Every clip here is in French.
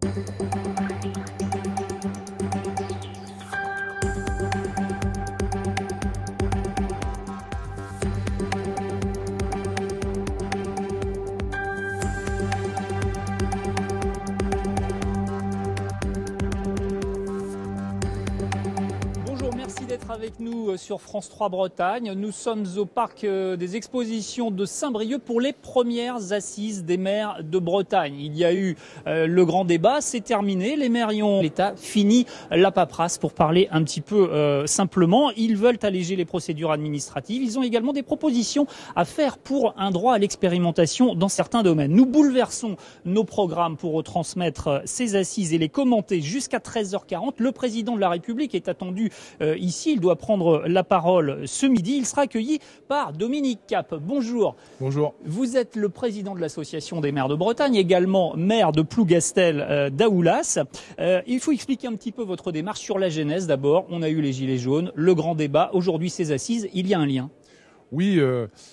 Merci d'être avec nous sur France 3 Bretagne. Nous sommes au parc des expositions de Saint-Brieuc pour les premières assises des maires de Bretagne. Il y a eu le grand débat, c'est terminé. Les maires y ont l'État fini la paperasse pour parler un petit peu simplement. Ils veulent alléger les procédures administratives. Ils ont également des propositions à faire pour un droit à l'expérimentation dans certains domaines. Nous bouleversons nos programmes pour retransmettre ces assises et les commenter jusqu'à 13h40. Le président de la République est attendu ici, il doit prendre la parole ce midi. Il sera accueilli par Dominique Cap. Bonjour. Bonjour. Vous êtes le président de l'Association des maires de Bretagne, également maire de Plougastel d'Aoulas. Il faut expliquer un petit peu votre démarche sur la genèse d'abord. On a eu les Gilets jaunes, le grand débat, aujourd'hui ces assises, il y a un lien. Oui,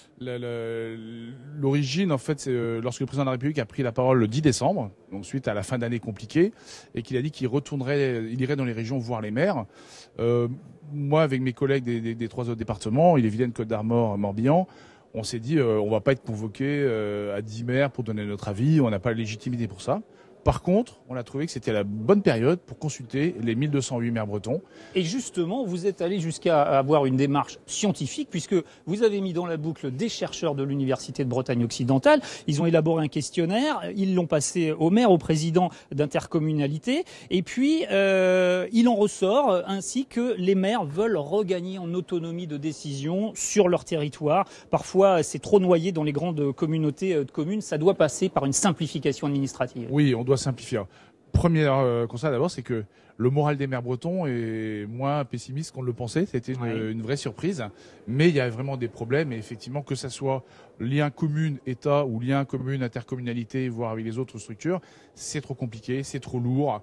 l'origine, en fait, c'est lorsque le président de la République a pris la parole le 10 décembre, donc suite à la fin d'année compliquée, et qu'il a dit qu'il irait dans les régions voir les maires. Moi, avec mes collègues des trois autres départements, Ille-et-Vilaine, Côte d'Armor, Morbihan, on s'est dit on va pas être convoqué à 10 maires pour donner notre avis, on n'a pas la légitimité pour ça. Par contre, on a trouvé que c'était la bonne période pour consulter les 1208 maires bretons. Et justement, vous êtes allé jusqu'à avoir une démarche scientifique, puisque vous avez mis dans la boucle des chercheurs de l'Université de Bretagne occidentale. Ils ont élaboré un questionnaire, ils l'ont passé au maire, au président d'intercommunalité. Et puis, il en ressort ainsi que les maires veulent regagner en autonomie de décision sur leur territoire. Parfois, c'est trop noyé dans les grandes communautés de communes. Ça doit passer par une simplification administrative. Oui, on doit simplifier. Premier constat d'abord, c'est que le moral des maires bretons est moins pessimiste qu'on le pensait. C'était une vraie surprise. Mais il y a vraiment des problèmes. Et effectivement, que ça soit lien commune-État ou lien commune-intercommunalité, voire avec les autres structures, c'est trop compliqué, c'est trop lourd.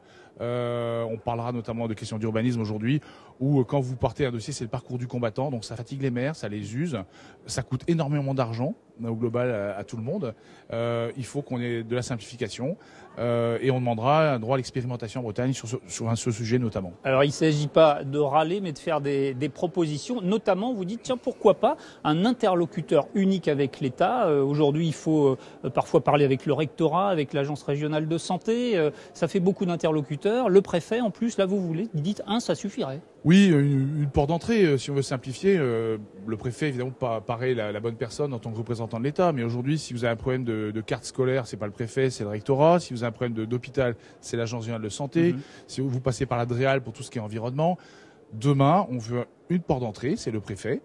On parlera notamment de questions d'urbanisme aujourd'hui, où quand vous partez un dossier, c'est le parcours du combattant. Donc ça fatigue les maires, ça les use. Ça coûte énormément d'argent au global à tout le monde. Il faut qu'on ait de la simplification. Et on demandera un droit à l'expérimentation en Bretagne sur ce sujet notamment. Alors il ne s'agit pas de râler, mais de faire des propositions. Notamment, vous dites, tiens, pourquoi pas un interlocuteur unique avec l'État. Aujourd'hui, il faut parfois parler avec le rectorat, avec l'agence régionale de santé. Ça fait beaucoup d'interlocuteurs. Le préfet, en plus, là, vous dites un, ça suffirait. Oui, une porte d'entrée, si on veut simplifier. Le préfet, évidemment, paraît la bonne personne en tant que représentant de l'État. Mais aujourd'hui, si vous avez un problème de carte scolaire, c'est pas le préfet, c'est le rectorat. Si vous avez un problème d'hôpital, c'est l'agence régionale de santé. Si vous passez par la DREAL pour tout ce qui est environnement. Demain, on veut une porte d'entrée, c'est le préfet.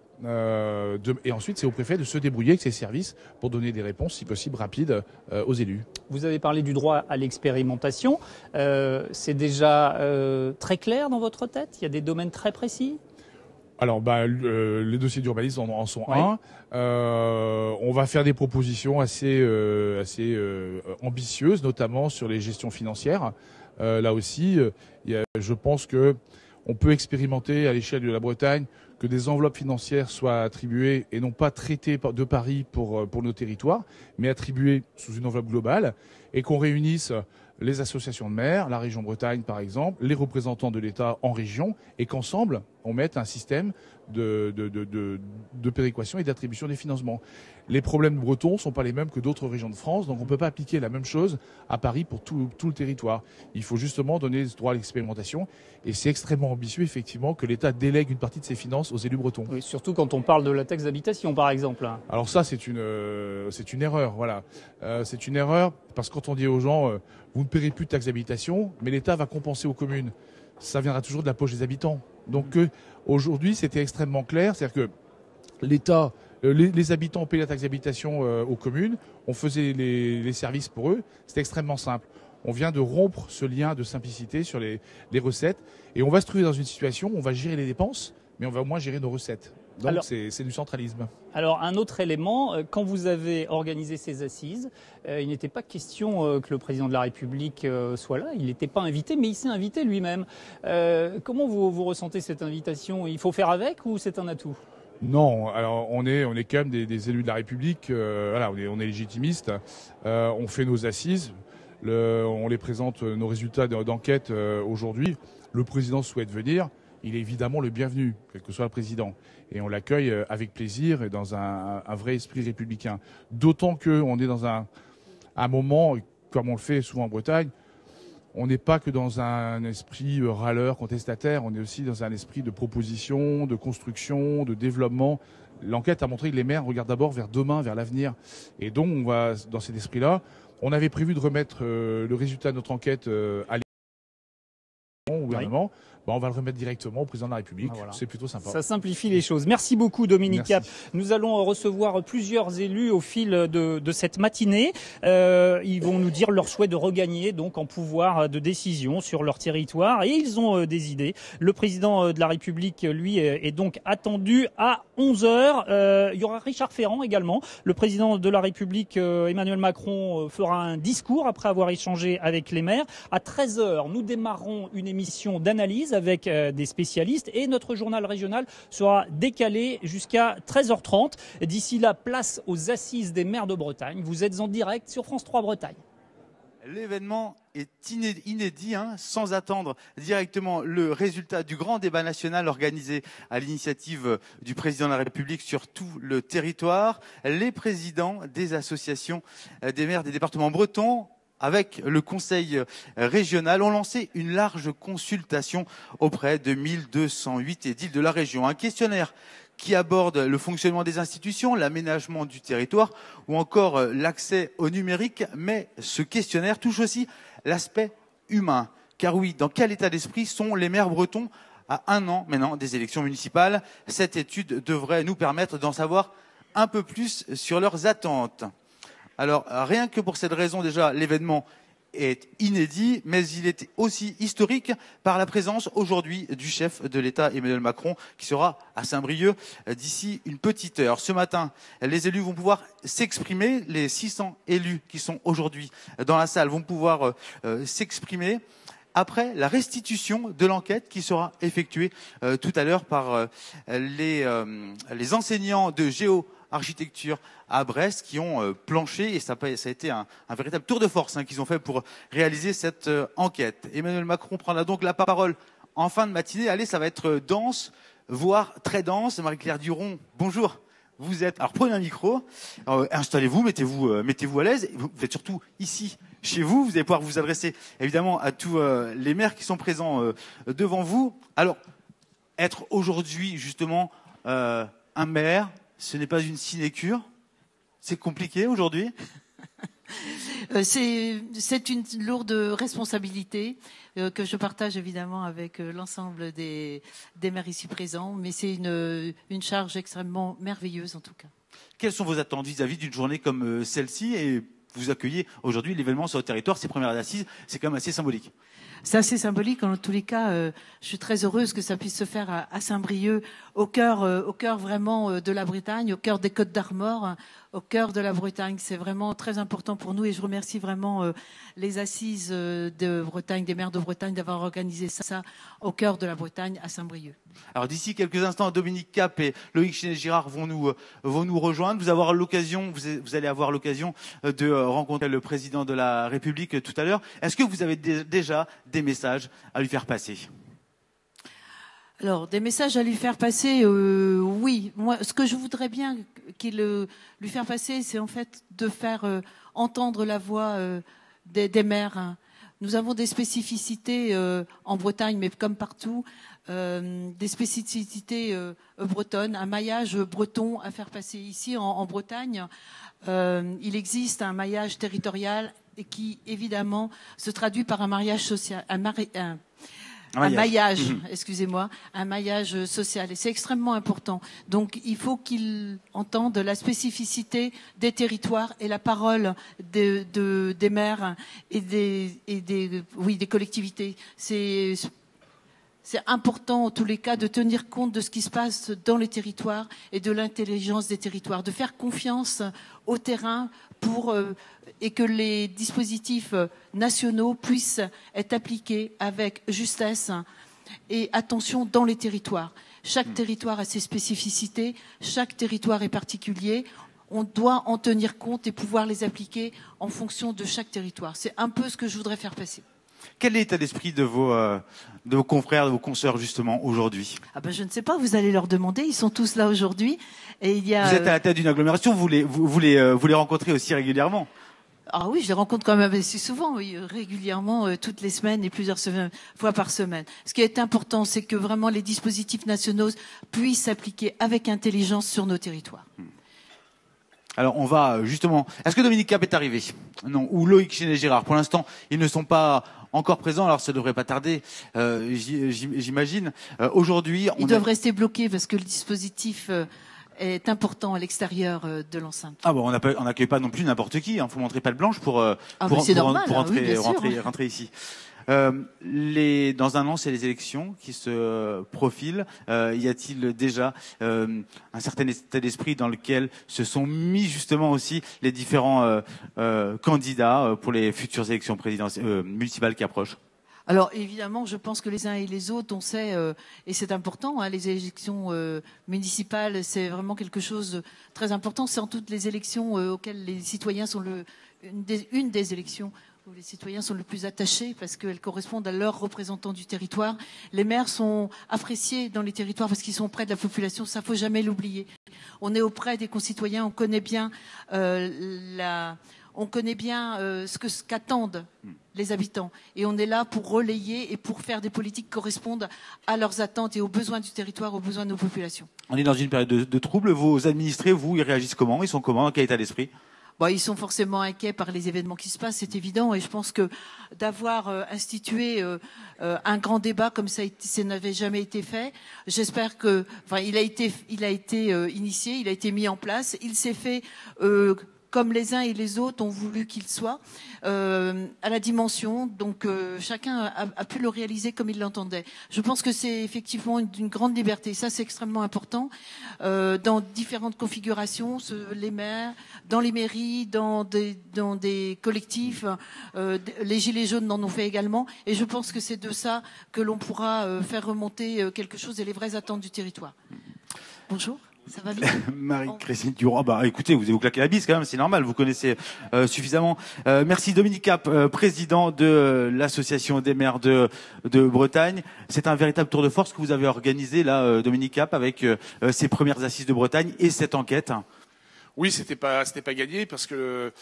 Et ensuite, c'est au préfet de se débrouiller avec ses services pour donner des réponses, si possible, rapides aux élus. Vous avez parlé du droit à l'expérimentation. C'est déjà très clair dans votre tête? Il y a des domaines très précis? Alors, les dossiers d'urbanisme en sont un. On va faire des propositions assez ambitieuses, notamment sur les gestions financières. Là aussi, je pense que on peut expérimenter à l'échelle de la Bretagne que des enveloppes financières soient attribuées et non pas traitées de Paris pour nos territoires, mais attribuées sous une enveloppe globale et qu'on réunisse les associations de maires, la région Bretagne par exemple, les représentants de l'État en région et qu'ensemble on mette un système de péréquation et d'attribution des financements. Les problèmes bretons ne sont pas les mêmes que d'autres régions de France, donc on ne peut pas appliquer la même chose à Paris pour tout le territoire. Il faut justement donner ce droit à l'expérimentation et c'est extrêmement ambitieux effectivement que l'État délègue une partie de ses finances aux élus bretons. Oui, surtout quand on parle de la taxe d'habitation par exemple. Alors ça c'est une erreur, voilà. C'est une erreur parce que quand on dit aux gens vous ne paierez plus de taxe d'habitation, mais l'État va compenser aux communes. Ça viendra toujours de la poche des habitants. Donc aujourd'hui, c'était extrêmement clair, c'est-à-dire que l'État, les habitants payaient la taxe d'habitation aux communes, on faisait les services pour eux, c'était extrêmement simple. On vient de rompre ce lien de simplicité sur les recettes et on va se trouver dans une situation où on va gérer les dépenses, mais on va au moins gérer nos recettes. Donc c'est du centralisme. Alors un autre élément, quand vous avez organisé ces assises, il n'était pas question que le président de la République soit là, il n'était pas invité, mais il s'est invité lui-même. Comment vous ressentez cette invitation? Il faut faire avec ou c'est un atout? Non, alors on est quand même des élus de la République, voilà, on est légitimistes, on fait nos assises. On les présente nos résultats d'enquête aujourd'hui. Le président souhaite venir. Il est évidemment le bienvenu, quel que soit le président. Et on l'accueille avec plaisir et dans un vrai esprit républicain. D'autant qu'on est dans un moment, comme on le fait souvent en Bretagne, on n'est pas que dans un esprit râleur, contestataire, on est aussi dans un esprit de proposition, de construction, de développement. L'enquête a montré que les maires regardent d'abord vers demain, vers l'avenir. Et donc, on va dans cet esprit-là. On avait prévu de remettre le résultat de notre enquête à au gouvernement. On va le remettre directement au président de la République. Voilà. C'est plutôt sympa. Ça simplifie les choses. Merci beaucoup, Dominique Cap. Nous allons recevoir plusieurs élus au fil de cette matinée. Ils vont nous dire leur souhait de regagner donc en pouvoir de décision sur leur territoire. Et ils ont des idées. Le président de la République, lui, est donc attendu à 11h. Il y aura Richard Ferrand également. Le président de la République, Emmanuel Macron, fera un discours après avoir échangé avec les maires. À 13h, nous démarrerons une émission d'analyse avec des spécialistes et notre journal régional sera décalé jusqu'à 13h30. D'ici là, place aux assises des maires de Bretagne. Vous êtes en direct sur France 3 Bretagne. L'événement est inédit, sans attendre directement le résultat du grand débat national organisé à l'initiative du président de la République sur tout le territoire. Les présidents des associations des maires des départements bretons avec le conseil régional, ont lancé une large consultation auprès de 1208 édiles de la région. Un questionnaire qui aborde le fonctionnement des institutions, l'aménagement du territoire ou encore l'accès au numérique. Mais ce questionnaire touche aussi l'aspect humain. Car oui, dans quel état d'esprit sont les maires bretons à 1 an maintenant des élections municipales? Cette étude devrait nous permettre d'en savoir un peu plus sur leurs attentes. Alors, rien que pour cette raison, déjà, l'événement est inédit, mais il est aussi historique par la présence aujourd'hui du chef de l'État, Emmanuel Macron, qui sera à Saint-Brieuc d'ici une petite heure. Ce matin, les élus vont pouvoir s'exprimer. Les 600 élus qui sont aujourd'hui dans la salle vont pouvoir s'exprimer après la restitution de l'enquête qui sera effectuée tout à l'heure par les enseignants de géo-architecture à Brest qui ont planché, et ça a été un véritable tour de force qu'ils ont fait pour réaliser cette enquête. Emmanuel Macron prendra donc la parole en fin de matinée. Allez, ça va être dense, voire très dense. Marie-Claire Duron, bonjour. Vous êtes, alors prenez un micro, installez-vous, mettez-vous à l'aise. Vous êtes surtout ici, chez vous. Vous allez pouvoir vous adresser évidemment à tous les maires qui sont présents devant vous. Alors, être aujourd'hui justement un maire, ce n'est pas une sinécure. C'est compliqué aujourd'hui. C'est une lourde responsabilité que je partage évidemment avec l'ensemble des maires ici présents, mais c'est une charge extrêmement merveilleuse en tout cas. Quelles sont vos attentes vis-à-vis d'une journée comme celle-ci, et vous accueillez aujourd'hui l'événement sur le territoire, ces premières assises, c'est quand même assez symbolique. C'est assez symbolique. En tous les cas, je suis très heureuse que ça puisse se faire à Saint-Brieuc, au cœur vraiment de la Bretagne, au cœur des Côtes d'Armor, au cœur de la Bretagne. C'est vraiment très important pour nous et je remercie vraiment les assises de Bretagne, des maires de Bretagne, d'avoir organisé ça au cœur de la Bretagne, à Saint-Brieuc. Alors d'ici quelques instants, Dominique Cap et Loïc Chénet-Girard vont nous rejoindre. Vous allez avoir l'occasion de rencontrer le président de la République tout à l'heure. Est-ce que vous avez déjà des messages à lui faire passer? Alors, des messages à lui faire passer, oui. Moi, ce que je voudrais bien lui faire passer, c'est en fait de faire entendre la voix des maires. Nous avons des spécificités en Bretagne, mais comme partout, des spécificités bretonnes, un maillage breton à faire passer ici en Bretagne. Il existe un maillage territorial qui, évidemment, se traduit par un mariage social, un maillage social. Et c'est extrêmement important. Donc, il faut qu'il entende la spécificité des territoires et la parole des maires et des collectivités. C'est important, en tous les cas, de tenir compte de ce qui se passe dans les territoires et de l'intelligence des territoires, de faire confiance au terrain et que les dispositifs nationaux puissent être appliqués avec justesse et attention dans les territoires. Chaque territoire a ses spécificités, chaque territoire est particulier. on doit en tenir compte et pouvoir les appliquer en fonction de chaque territoire. C'est un peu ce que je voudrais faire passer. Quel est l'état d'esprit de vos confrères, de vos consoeurs, justement, aujourd'hui? Ah ben, je ne sais pas, vous allez leur demander, ils sont tous là aujourd'hui. Et il y a, Vous êtes à la tête d'une agglomération, vous les rencontrez aussi régulièrement? Ah oui, je les rencontre quand même assez souvent, oui, régulièrement, toutes les semaines et plusieurs fois par semaine. Ce qui est important, c'est que vraiment les dispositifs nationaux puissent s'appliquer avec intelligence sur nos territoires. Alors on va justement... Est-ce que Dominique Cap est arrivé? Non. Ou Loïc Chenet-Girard? Pour l'instant, ils ne sont pas encore présents, alors ça devrait pas tarder, j'imagine. Aujourd'hui... Ils doivent rester bloqués parce que le dispositif... est important à l'extérieur de l'enceinte. Ah bon, on n'accueille pas non plus n'importe qui. Faut montrer patte blanche pour rentrer ici. Dans un an, c'est les élections qui se profilent. Y a-t-il déjà un certain état d'esprit dans lequel se sont mis justement aussi les différents candidats pour les futures élections municipales qui approchent? Alors évidemment, je pense que les uns et les autres, on sait, et c'est important, les élections municipales, c'est vraiment quelque chose de très important. C'est en toutes les élections auxquelles les citoyens sont une des élections où les citoyens sont le plus attachés parce qu'elles correspondent à leurs représentants du territoire. Les maires sont appréciés dans les territoires parce qu'ils sont auprès de la population. Ça, faut jamais l'oublier. On est auprès des concitoyens, on connaît bien ce qu'attendent les habitants. Et on est là pour relayer et pour faire des politiques qui correspondent à leurs attentes et aux besoins du territoire, aux besoins de nos populations. On est dans une période de trouble. Vos administrés, ils réagissent comment? Ils sont comment? Dans quel état d'esprit? Ils sont forcément inquiets par les événements qui se passent, c'est évident. Et je pense que d'avoir institué un grand débat comme ça n'avait jamais été fait, j'espère que, il a été initié, il a été mis en place, il s'est fait comme les uns et les autres ont voulu qu'il soit, à la dimension. Donc chacun a pu le réaliser comme il l'entendait. Je pense que c'est effectivement d'une grande liberté. Ça, c'est extrêmement important. Dans différentes configurations, les maires, dans les mairies, dans des collectifs, les Gilets jaunes en ont fait également. Et je pense que c'est de ça que l'on pourra faire remonter quelque chose et les vraies attentes du territoire. Bonjour. Ça va bien? Marie-Christine Durand, écoutez, vous claquez la bise quand même, c'est normal, vous connaissez suffisamment. Merci Dominique Cap, président de l'association des maires de Bretagne. C'est un véritable tour de force que vous avez organisé là, Dominique Cap, avec ces premières assises de Bretagne et cette enquête. Oui, c'était pas gagné parce que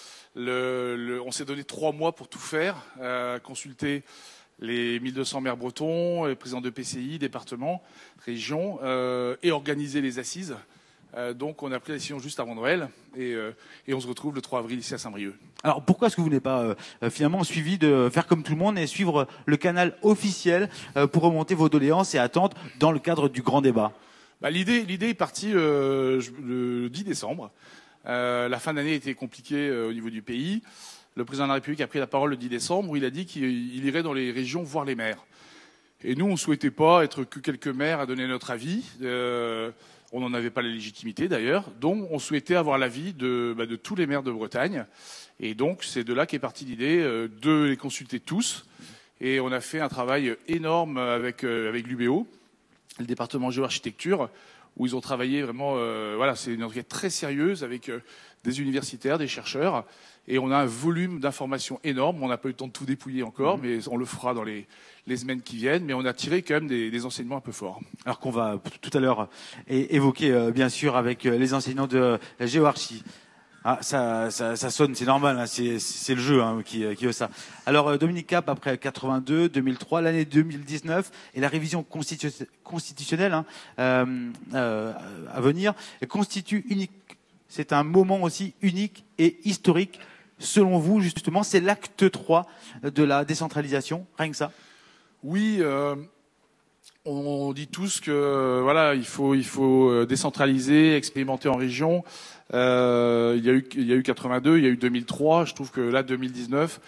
on s'est donné 3 mois pour tout faire, consulter les 1200 maires bretons, les présidents de PCI, départements, régions, et organiser les assises. Donc on a pris la décision juste avant Noël et on se retrouve le 3 avril ici à Saint-Brieuc. Alors pourquoi est-ce que vous n'avez pas finalement suivi de faire comme tout le monde et suivre le canal officiel pour remonter vos doléances et attentes dans le cadre du grand débat? L'idée est partie le 10 décembre. La fin d'année était compliquée au niveau du pays. Le président de la République a pris la parole le 10 décembre où il a dit qu'il irait dans les régions voir les maires. Et nous, on ne souhaitait pas être que quelques maires à donner notre avis. On n'en avait pas la légitimité d'ailleurs. Donc, on souhaitait avoir l'avis de tous les maires de Bretagne. Et donc, c'est de là qu'est partie l'idée de les consulter tous. Et on a fait un travail énorme avec l'UBO, le département géo-architecture, où ils ont travaillé vraiment... c'est une enquête très sérieuse avec des universitaires, des chercheurs. Et on a un volume d'informations énorme. On n'a pas eu le temps de tout dépouiller encore, mais on le fera dans les semaines qui viennent. Mais on a tiré quand même des enseignements un peu forts. Alors qu'on va tout à l'heure évoquer, bien sûr, avec les enseignants de géoarchie. Ça sonne, c'est normal, c'est le jeu qui veut ça. Alors Dominique Cap, après 82, 2003, l'année 2019 et la révision constitutionnelle à venir constitue unique. C'est un moment aussi unique et historique. Selon vous, justement, c'est l'acte 3 de la décentralisation, rien que ça? Oui, on dit tous que il faut décentraliser, expérimenter en région. Il y a eu 82, il y a eu 2003. Je trouve que là, 2019,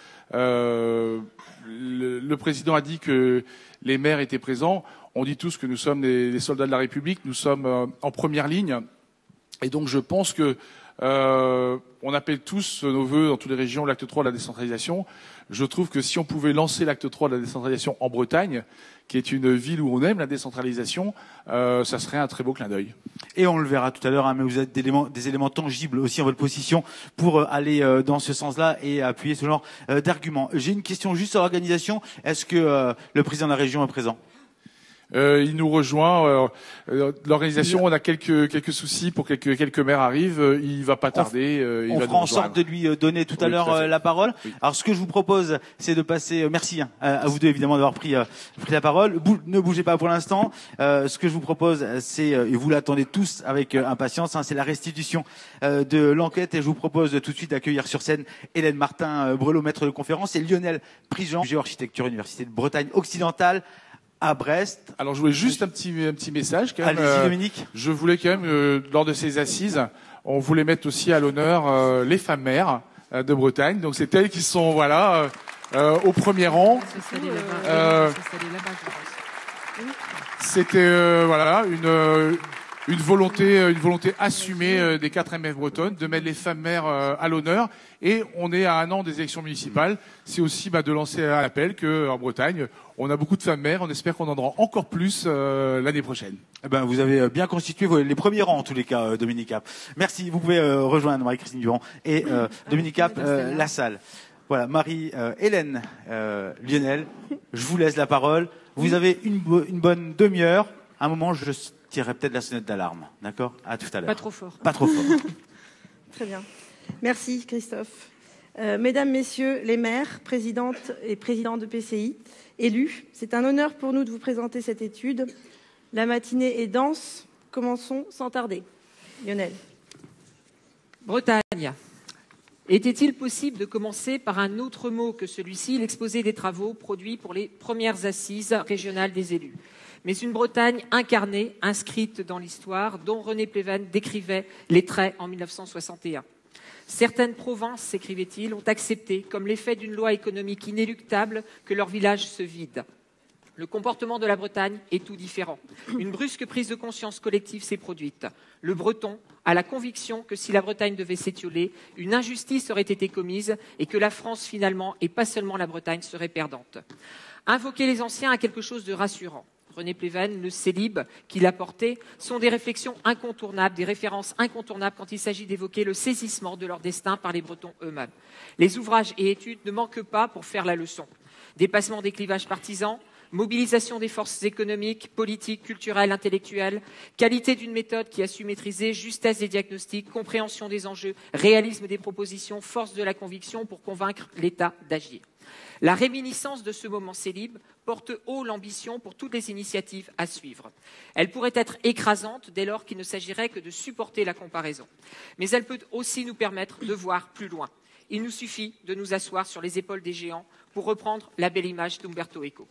le président a dit que les maires étaient présents. On dit tous que nous sommes les soldats de la République, nous sommes en première ligne. Et donc je pense que On appelle tous nos vœux dans toutes les régions l'acte 3 de la décentralisation. Je trouve que si on pouvait lancer l'acte 3 de la décentralisation en Bretagne, qui est une ville où on aime la décentralisation, ça serait un très beau clin d'œil. Et on le verra tout à l'heure, hein, mais vous avez des éléments tangibles aussi en votre position pour aller dans ce sens-là et appuyer ce genre d'arguments. J'ai une question juste sur l'organisation. Est-ce que le président de la région est présent ? Il nous rejoint. L'organisation, on a quelques soucis pour quelques maires arrivent. Il va pas tarder. On fera en sorte de lui donner tout à l'heure la parole. Oui. Alors, ce que je vous propose, c'est de passer. Merci à vous deux évidemment d'avoir pris la parole. Ne bougez pas pour l'instant. Ce que je vous propose, c'est et vous l'attendez tous avec impatience. C'est la restitution de l'enquête. Et je vous propose tout de suite d'accueillir sur scène Hélène Martin-Brelot, maître de conférence, et Lionel Prigent, géoarchitecture Université de Bretagne occidentale à Brest. Alors, je voulais juste un petit message quand même. Allez-y, Dominique. Je voulais quand même, lors de ces assises, on voulait mettre aussi à l'honneur les femmes maires de Bretagne. Donc, c'est elles qui sont, au premier rang. C'était, une volonté assumée des 4 MF bretonnes de mettre les femmes maires à l'honneur. Et on est à 1 an des élections municipales. C'est aussi de lancer un appel qu'en Bretagne, on a beaucoup de femmes maires. On espère qu'on en aura encore plus l'année prochaine. Eh ben, vous avez bien constitué les premiers rangs en tous les cas, Dominique Cap. Merci. Vous pouvez rejoindre Marie-Christine Durand et Dominique Cap la salle. Voilà, Hélène, Lionel, je vous laisse la parole. Vous avez une bonne demi-heure. À un moment, je tirerai peut-être la sonnette d'alarme. D'accord ? À tout à l'heure. Pas trop fort. Pas trop fort. Très bien. Merci, Christophe. Mesdames, Messieurs les maires, présidentes et présidents de PCI, élus, c'est un honneur pour nous de vous présenter cette étude. La matinée est dense. Commençons sans tarder. Lionel. Bretagne. Était-il possible de commencer par un autre mot que celui-ci, l'exposé des travaux produits pour les premières assises régionales des élus ? Mais une Bretagne incarnée, inscrite dans l'histoire, dont René Pleven décrivait les traits en 1961. Certaines provinces, s'écrivait-il, ont accepté, comme l'effet d'une loi économique inéluctable, que leurs villages se vident. Le comportement de la Bretagne est tout différent. Une brusque prise de conscience collective s'est produite. Le Breton a la conviction que si la Bretagne devait s'étioler, une injustice aurait été commise et que la France, finalement, et pas seulement la Bretagne, serait perdante. Invoquer les anciens a quelque chose de rassurant. René Pleven, le célib qu'il a porté, sont des réflexions incontournables, des références incontournables quand il s'agit d'évoquer le saisissement de leur destin par les Bretons eux-mêmes. Les ouvrages et études ne manquent pas pour faire la leçon. Dépassement des clivages partisans, mobilisation des forces économiques, politiques, culturelles, intellectuelles, qualité d'une méthode qui a su maîtriser, justesse des diagnostics, compréhension des enjeux, réalisme des propositions, force de la conviction pour convaincre l'État d'agir. La réminiscence de ce moment célib porte haut l'ambition pour toutes les initiatives à suivre. Elle pourrait être écrasante dès lors qu'il ne s'agirait que de supporter la comparaison. Mais elle peut aussi nous permettre de voir plus loin. Il nous suffit de nous asseoir sur les épaules des géants pour reprendre la belle image d'Umberto Eco.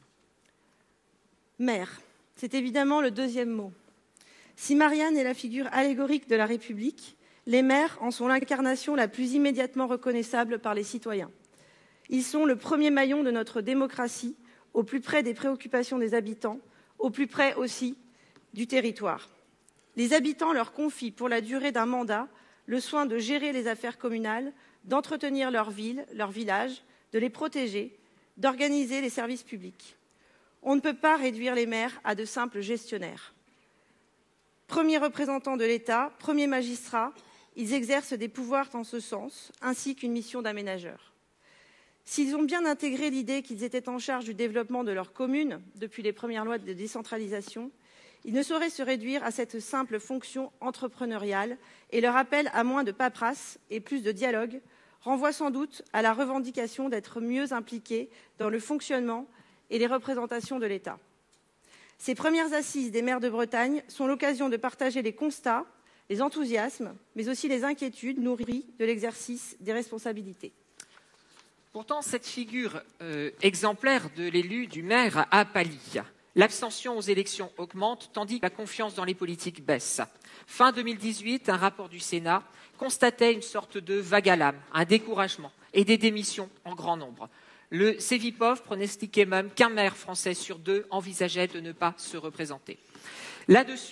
Maire, c'est évidemment le deuxième mot. Si Marianne est la figure allégorique de la République, les maires en sont l'incarnation la plus immédiatement reconnaissable par les citoyens. Ils sont le premier maillon de notre démocratie, au plus près des préoccupations des habitants, au plus près aussi du territoire. Les habitants leur confient pour la durée d'un mandat le soin de gérer les affaires communales, d'entretenir leur ville, leur village, de les protéger, d'organiser les services publics. On ne peut pas réduire les maires à de simples gestionnaires. Premiers représentants de l'État, premiers magistrats, ils exercent des pouvoirs en ce sens, ainsi qu'une mission d'aménageur. S'ils ont bien intégré l'idée qu'ils étaient en charge du développement de leur commune depuis les premières lois de décentralisation, ils ne sauraient se réduire à cette simple fonction entrepreneuriale et leur appel à moins de paperasse et plus de dialogue renvoie sans doute à la revendication d'être mieux impliqués dans le fonctionnement et les représentations de l'État. Ces premières assises des maires de Bretagne sont l'occasion de partager les constats, les enthousiasmes, mais aussi les inquiétudes nourries de l'exercice des responsabilités. Pourtant, cette figure exemplaire de l'élu, du maire, a pâli. L'abstention aux élections augmente, tandis que la confiance dans les politiques baisse. Fin 2018, un rapport du Sénat constatait une sorte de vague à l'âme, un découragement et des démissions en grand nombre. Le Cevipof pronostiquait même qu'un maire français sur 2 envisageait de ne pas se représenter. Là-dessus,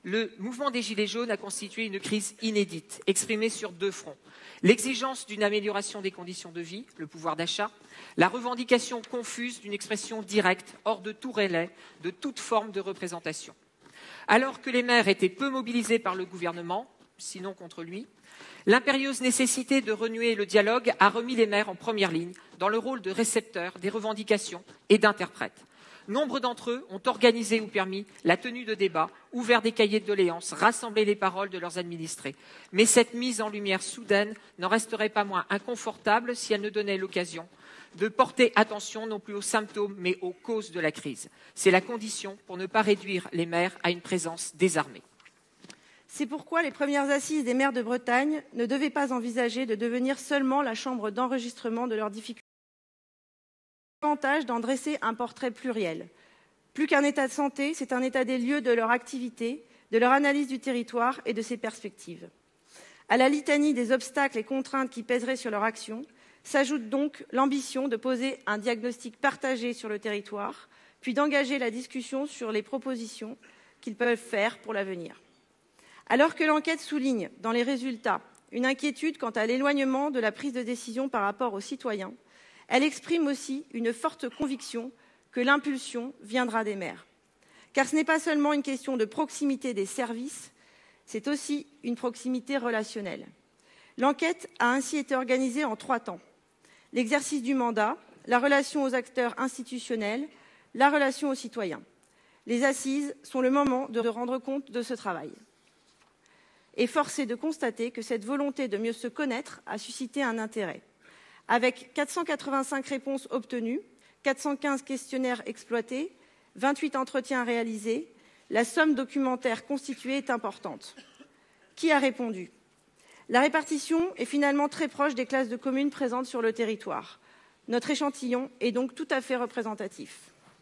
Le mouvement des Gilets jaunes a constitué une crise inédite, exprimée sur 2 fronts. L'exigence d'une amélioration des conditions de vie, le pouvoir d'achat, la revendication confuse d'une expression directe, hors de tout relais, de toute forme de représentation. Alors que les maires étaient peu mobilisés par le gouvernement, sinon contre lui, l'impérieuse nécessité de renouer le dialogue a remis les maires en première ligne dans le rôle de récepteurs des revendications et d'interprètes. Nombre d'entre eux ont organisé ou permis la tenue de débats, ouvert des cahiers de doléances, rassemblé les paroles de leurs administrés. Mais cette mise en lumière soudaine n'en resterait pas moins inconfortable si elle ne donnait l'occasion de porter attention non plus aux symptômes mais aux causes de la crise. C'est la condition pour ne pas réduire les maires à une présence désarmée. C'est pourquoi les premières assises des maires de Bretagne ne devaient pas envisager de devenir seulement la chambre d'enregistrement de leurs difficultés. L'avantage d'en dresser un portrait pluriel. Plus qu'un état de santé, c'est un état des lieux de leur activité, de leur analyse du territoire et de ses perspectives. À la litanie des obstacles et contraintes qui pèseraient sur leur action, s'ajoute donc l'ambition de poser un diagnostic partagé sur le territoire, puis d'engager la discussion sur les propositions qu'ils peuvent faire pour l'avenir. Alors que l'enquête souligne, dans les résultats, une inquiétude quant à l'éloignement de la prise de décision par rapport aux citoyens, elle exprime aussi une forte conviction que l'impulsion viendra des maires. Car ce n'est pas seulement une question de proximité des services, c'est aussi une proximité relationnelle. L'enquête a ainsi été organisée en 3 temps. L'exercice du mandat, la relation aux acteurs institutionnels, la relation aux citoyens. Les assises sont le moment de rendre compte de ce travail. Et force est de constater que cette volonté de mieux se connaître a suscité un intérêt. Avec 485 réponses obtenues, 415 questionnaires exploités, 28 entretiens réalisés, la somme documentaire constituée est importante. Qui a répondu? La répartition est finalement très proche des classes de communes présentes sur le territoire. Notre échantillon est donc tout à fait représentatif.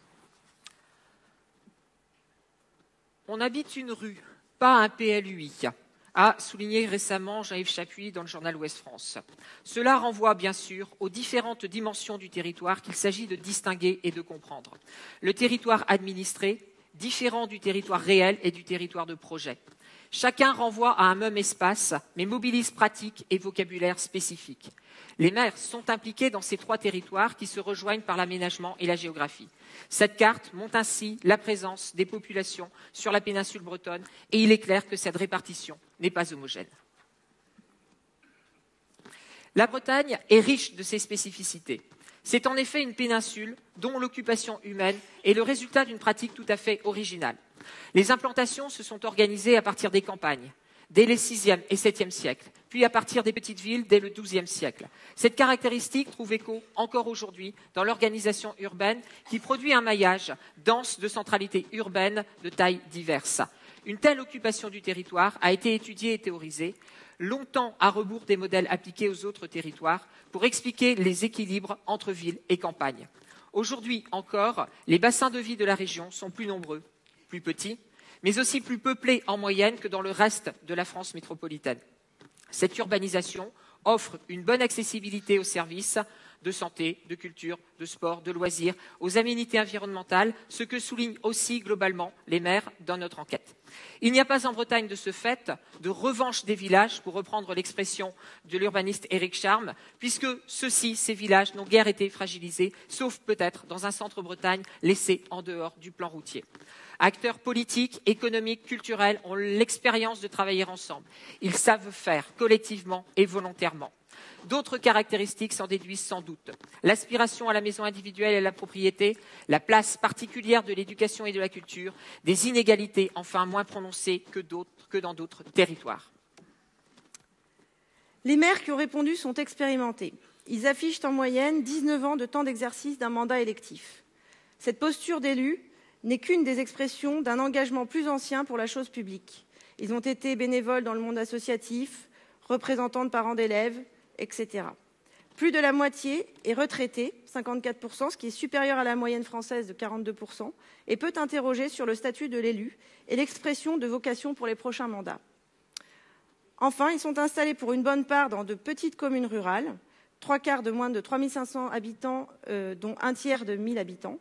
On habite une rue, pas un PLUI, a souligné récemment Jean-Yves Chapuis dans le journal Ouest France. Cela renvoie bien sûr aux différentes dimensions du territoire qu'il s'agit de distinguer et de comprendre. Le territoire administré, différent du territoire réel et du territoire de projet. Chacun renvoie à un même espace, mais mobilise pratiques et vocabulaire spécifiques. Les maires sont impliqués dans ces 3 territoires qui se rejoignent par l'aménagement et la géographie. Cette carte montre ainsi la présence des populations sur la péninsule bretonne et il est clair que cette répartition n'est pas homogène. La Bretagne est riche de ses spécificités. C'est en effet une péninsule dont l'occupation humaine est le résultat d'une pratique tout à fait originale. Les implantations se sont organisées à partir des campagnes, dès les 6e et 7e siècles, puis à partir des petites villes dès le 12e siècle. Cette caractéristique trouve écho encore aujourd'hui dans l'organisation urbaine qui produit un maillage dense de centralités urbaines de tailles diverses. Une telle occupation du territoire a été étudiée et théorisée, longtemps à rebours des modèles appliqués aux autres territoires, pour expliquer les équilibres entre villes et campagnes. Aujourd'hui encore, les bassins de vie de la région sont plus nombreux, plus petits, mais aussi plus peuplés en moyenne que dans le reste de la France métropolitaine. Cette urbanisation offre une bonne accessibilité aux services de santé, de culture, de sport, de loisirs, aux aménités environnementales, ce que soulignent aussi globalement les maires dans notre enquête. Il n'y a pas en Bretagne de ce fait de revanche des villages, pour reprendre l'expression de l'urbaniste Éric Charme, puisque ces villages, n'ont guère été fragilisés, sauf peut-être dans un centre-Bretagne laissé en dehors du plan routier. Acteurs politiques, économiques, culturels ont l'expérience de travailler ensemble. Ils savent faire collectivement et volontairement. D'autres caractéristiques s'en déduisent sans doute. L'aspiration à la maison individuelle et à la propriété, la place particulière de l'éducation et de la culture, des inégalités enfin moins prononcées que dans d'autres territoires. Les maires qui ont répondu sont expérimentés. Ils affichent en moyenne 19 ans de temps d'exercice d'un mandat électif. Cette posture d'élu n'est qu'une des expressions d'un engagement plus ancien pour la chose publique. Ils ont été bénévoles dans le monde associatif, représentants de parents d'élèves, etc. Plus de la moitié est retraité, 54%, ce qui est supérieur à la moyenne française de 42%, et peut interroger sur le statut de l'élu et l'expression de vocation pour les prochains mandats. Enfin, ils sont installés pour une bonne part dans de petites communes rurales, 3/4 de moins de 3 500 habitants, dont un tiers de 1 000 habitants,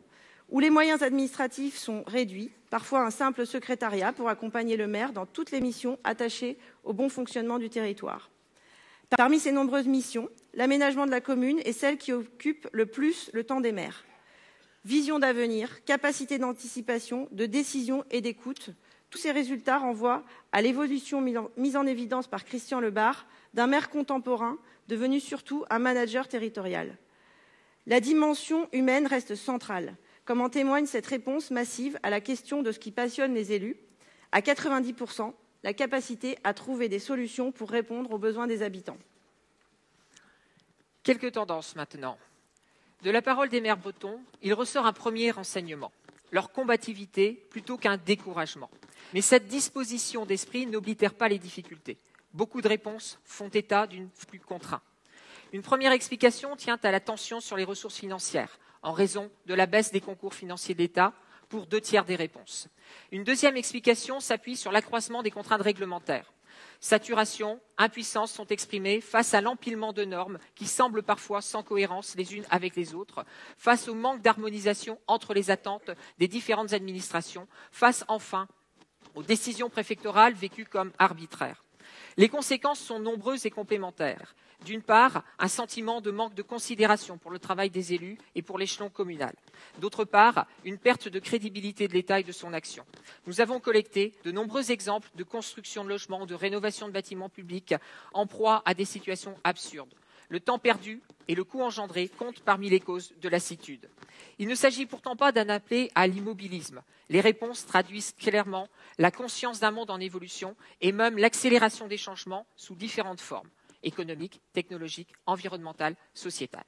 où les moyens administratifs sont réduits, parfois un simple secrétariat pour accompagner le maire dans toutes les missions attachées au bon fonctionnement du territoire. Parmi ces nombreuses missions, l'aménagement de la commune est celle qui occupe le plus le temps des maires. Vision d'avenir, capacité d'anticipation, de décision et d'écoute, tous ces résultats renvoient à l'évolution mise en évidence par Christian Lebar d'un maire contemporain devenu surtout un manager territorial. La dimension humaine reste centrale, comme en témoigne cette réponse massive à la question de ce qui passionne les élus. À 90%, la capacité à trouver des solutions pour répondre aux besoins des habitants. Quelques tendances maintenant. De la parole des maires bretons, il ressort un premier enseignement, leur combativité plutôt qu'un découragement. Mais cette disposition d'esprit n'oblitère pas les difficultés. Beaucoup de réponses font état d'une flux contraint. Une première explication tient à la tension sur les ressources financières, en raison de la baisse des concours financiers de l'État pour 2/3 des réponses. Une deuxième explication s'appuie sur l'accroissement des contraintes réglementaires. Saturation, impuissance sont exprimées face à l'empilement de normes qui semblent parfois sans cohérence les unes avec les autres, face au manque d'harmonisation entre les attentes des différentes administrations, face enfin aux décisions préfectorales vécues comme arbitraires. Les conséquences sont nombreuses et complémentaires. D'une part, un sentiment de manque de considération pour le travail des élus et pour l'échelon communal. D'autre part, une perte de crédibilité de l'État et de son action. Nous avons collecté de nombreux exemples de construction de logements, de rénovation de bâtiments publics en proie à des situations absurdes. Le temps perdu et le coût engendré comptent parmi les causes de lassitude. Il ne s'agit pourtant pas d'un appel à l'immobilisme. Les réponses traduisent clairement la conscience d'un monde en évolution et même l'accélération des changements sous différentes formes économiques, technologiques, environnementales, sociétales.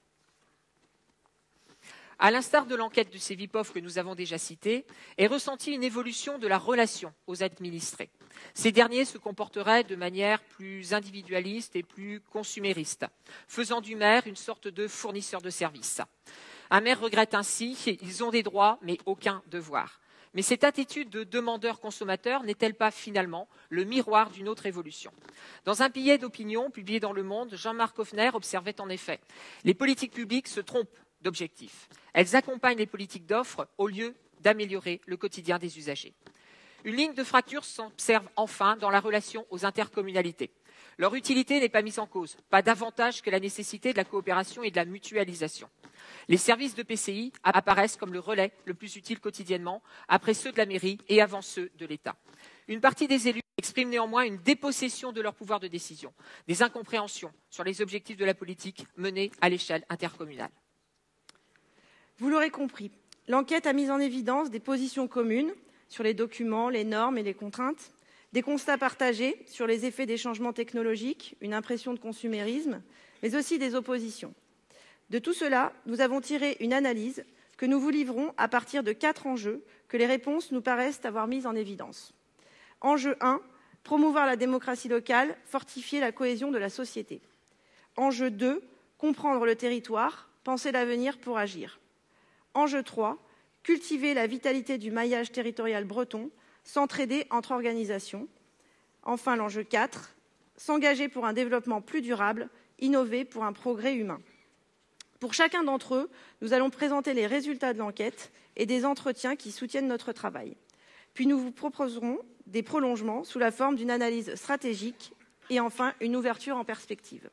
À l'instar de l'enquête de Cevipof que nous avons déjà citée, est ressentie une évolution de la relation aux administrés. Ces derniers se comporteraient de manière plus individualiste et plus consumériste, faisant du maire une sorte de fournisseur de services. Un maire regrette ainsi qu'ils ont des droits mais aucun devoir. Mais cette attitude de demandeur-consommateur n'est-elle pas finalement le miroir d'une autre évolution? Dans un billet d'opinion publié dans Le Monde, Jean-Marc Hoffner observait en effet « Les politiques publiques se trompent d'objectifs. Elles accompagnent les politiques d'offres au lieu d'améliorer le quotidien des usagers. » Une ligne de fracture s'observe enfin dans la relation aux intercommunalités. Leur utilité n'est pas mise en cause, pas davantage que la nécessité de la coopération et de la mutualisation. Les services de PCI apparaissent comme le relais le plus utile quotidiennement, après ceux de la mairie et avant ceux de l'État. Une partie des élus exprime néanmoins une dépossession de leur pouvoir de décision, des incompréhensions sur les objectifs de la politique menée à l'échelle intercommunale. Vous l'aurez compris, l'enquête a mis en évidence des positions communes sur les documents, les normes et les contraintes, des constats partagés sur les effets des changements technologiques, une impression de consumérisme, mais aussi des oppositions. De tout cela, nous avons tiré une analyse que nous vous livrons à partir de 4 enjeux que les réponses nous paraissent avoir mis en évidence. Enjeu 1, promouvoir la démocratie locale, fortifier la cohésion de la société. Enjeu 2, comprendre le territoire, penser l'avenir pour agir. Enjeu 3, cultiver la vitalité du maillage territorial breton, s'entraider entre organisations. Enfin, l'enjeu 4, s'engager pour un développement plus durable, innover pour un progrès humain. Pour chacun d'entre eux, nous allons présenter les résultats de l'enquête et des entretiens qui soutiennent notre travail. Puis nous vous proposerons des prolongements sous la forme d'une analyse stratégique et enfin une ouverture en perspective.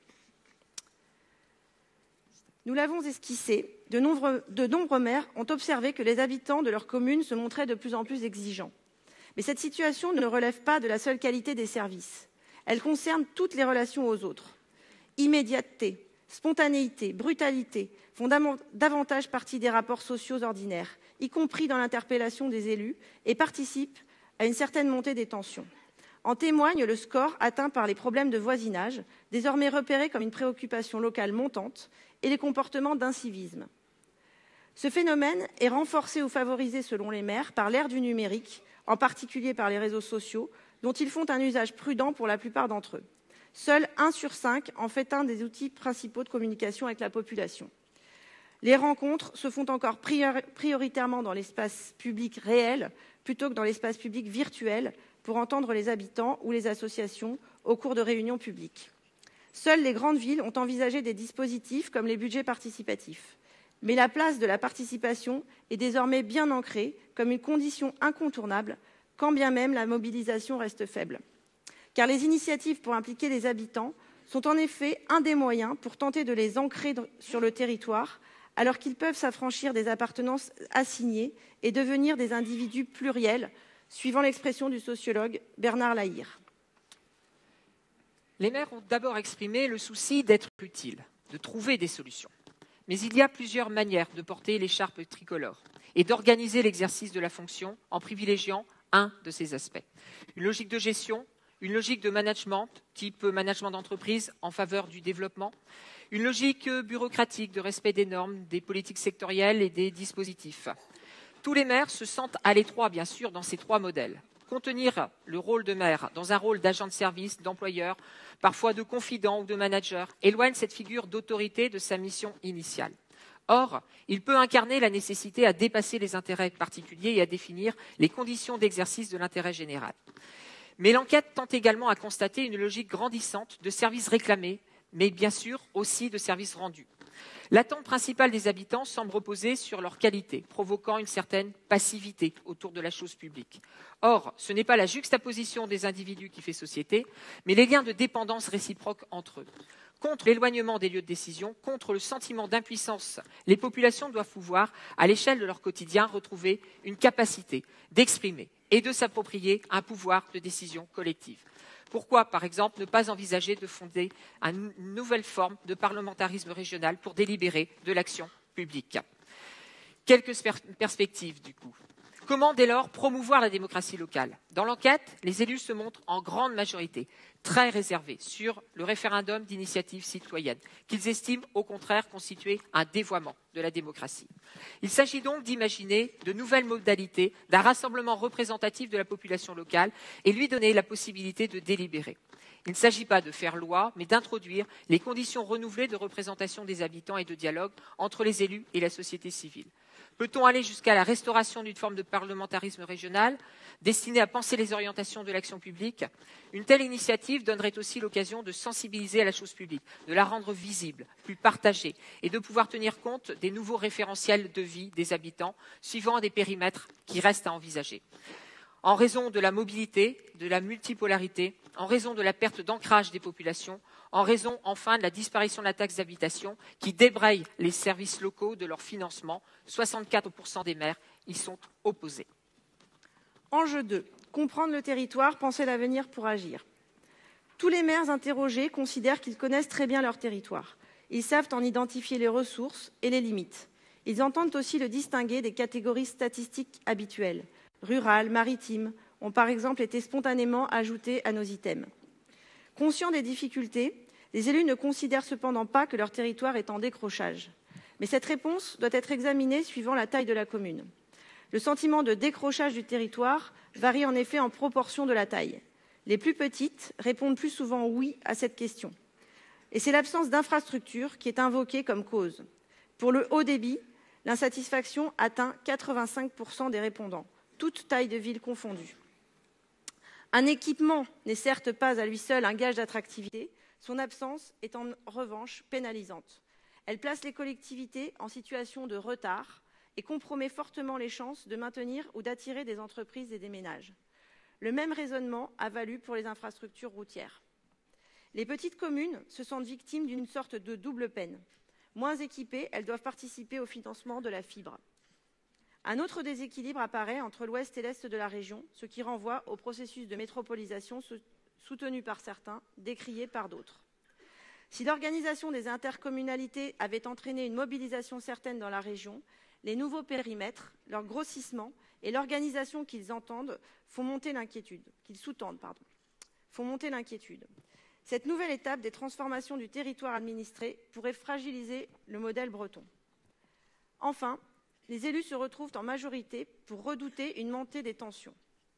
Nous l'avons esquissé, de nombreux maires ont observé que les habitants de leur commune se montraient de plus en plus exigeants. Mais cette situation ne relève pas de la seule qualité des services. Elle concerne toutes les relations aux autres. Immédiateté, spontanéité, brutalité font davantage partie des rapports sociaux ordinaires, y compris dans l'interpellation des élus, et participent à une certaine montée des tensions. En témoigne le score atteint par les problèmes de voisinage, désormais repérés comme une préoccupation locale montante, et les comportements d'incivisme. Ce phénomène est renforcé ou favorisé, selon les maires, par l'ère du numérique, en particulier par les réseaux sociaux, dont ils font un usage prudent pour la plupart d'entre eux. Seul 1 sur 5 en fait un des outils principaux de communication avec la population. Les rencontres se font encore prioritairement dans l'espace public réel plutôt que dans l'espace public virtuel pour entendre les habitants ou les associations au cours de réunions publiques. Seules les grandes villes ont envisagé des dispositifs comme les budgets participatifs. Mais la place de la participation est désormais bien ancrée comme une condition incontournable, quand bien même la mobilisation reste faible. Car les initiatives pour impliquer les habitants sont en effet un des moyens pour tenter de les ancrer sur le territoire, alors qu'ils peuvent s'affranchir des appartenances assignées et devenir des individus pluriels, suivant l'expression du sociologue Bernard Lahire. Les maires ont d'abord exprimé le souci d'être utiles, de trouver des solutions. Mais il y a plusieurs manières de porter l'écharpe tricolore et d'organiser l'exercice de la fonction en privilégiant un de ces aspects. Une logique de gestion, une logique de management, type management d'entreprise en faveur du développement, une logique bureaucratique de respect des normes, des politiques sectorielles et des dispositifs. Tous les maires se sentent à l'étroit, bien sûr, dans ces trois modèles. Contenir le rôle de maire dans un rôle d'agent de service, d'employeur, parfois de confident ou de manager, éloigne cette figure d'autorité de sa mission initiale. Or, il peut incarner la nécessité à dépasser les intérêts particuliers et à définir les conditions d'exercice de l'intérêt général. Mais l'enquête tente également à constater une logique grandissante de services réclamés, mais bien sûr aussi de services rendus. L'attente principale des habitants semble reposer sur leur qualité, provoquant une certaine passivité autour de la chose publique. Or, ce n'est pas la juxtaposition des individus qui fait société, mais les liens de dépendance réciproque entre eux. Contre l'éloignement des lieux de décision, contre le sentiment d'impuissance, les populations doivent pouvoir, à l'échelle de leur quotidien, retrouver une capacité d'exprimer et de s'approprier un pouvoir de décision collective. Pourquoi, par exemple, ne pas envisager de fonder une nouvelle forme de parlementarisme régional pour délibérer de l'action publique? Quelques perspectives, du coup. Comment, dès lors, promouvoir la démocratie locale? Dans l'enquête, les élus se montrent en grande majorité très réservés sur le référendum d'initiative citoyenne, qu'ils estiment au contraire constituer un dévoiement de la démocratie. Il s'agit donc d'imaginer de nouvelles modalités d'un rassemblement représentatif de la population locale et lui donner la possibilité de délibérer. Il ne s'agit pas de faire loi, mais d'introduire les conditions renouvelées de représentation des habitants et de dialogue entre les élus et la société civile. Peut-on aller jusqu'à la restauration d'une forme de parlementarisme régional destinée à penser les orientations de l'action publique? Une telle initiative donnerait aussi l'occasion de sensibiliser à la chose publique, de la rendre visible, plus partagée, et de pouvoir tenir compte des nouveaux référentiels de vie des habitants, suivant des périmètres qui restent à envisager. En raison de la mobilité, de la multipolarité, en raison de la perte d'ancrage des populations, en raison enfin de la disparition de la taxe d'habitation qui débraye les services locaux de leur financement, 64% des maires y sont opposés. Enjeu 2. Comprendre le territoire, penser l'avenir pour agir. Tous les maires interrogés considèrent qu'ils connaissent très bien leur territoire. Ils savent en identifier les ressources et les limites. Ils entendent aussi le distinguer des catégories statistiques habituelles. Rural, maritime, ont par exemple été spontanément ajoutés à nos items. Conscients des difficultés, les élus ne considèrent cependant pas que leur territoire est en décrochage. Mais cette réponse doit être examinée suivant la taille de la commune. Le sentiment de décrochage du territoire varie en effet en proportion de la taille. Les plus petites répondent plus souvent oui à cette question. Et c'est l'absence d'infrastructures qui est invoquée comme cause. Pour le haut débit, l'insatisfaction atteint 85% des répondants, toutes tailles de ville confondues. Un équipement n'est certes pas à lui seul un gage d'attractivité, son absence est en revanche pénalisante. Elle place les collectivités en situation de retard et compromet fortement les chances de maintenir ou d'attirer des entreprises et des ménages. Le même raisonnement a valu pour les infrastructures routières. Les petites communes se sentent victimes d'une sorte de double peine. Moins équipées, elles doivent participer au financement de la fibre. Un autre déséquilibre apparaît entre l'ouest et l'est de la région, ce qui renvoie au processus de métropolisation soutenu par certains, décrié par d'autres. Si l'organisation des intercommunalités avait entraîné une mobilisation certaine dans la région, les nouveaux périmètres, leur grossissement et l'organisation qu'ils sous-tendent font monter l'inquiétude. Cette nouvelle étape des transformations du territoire administré pourrait fragiliser le modèle breton. Enfin, les élus se retrouvent en majorité pour redouter une montée des tensions.